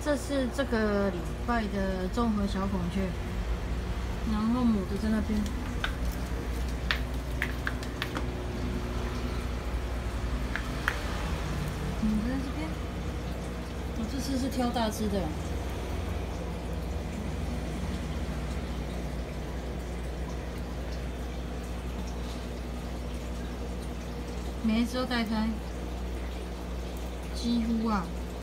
这是这个礼拜的综合小孔雀，然后母的在那边。母的在这边。我这次是挑大只的。每一只都带胎，几乎啊。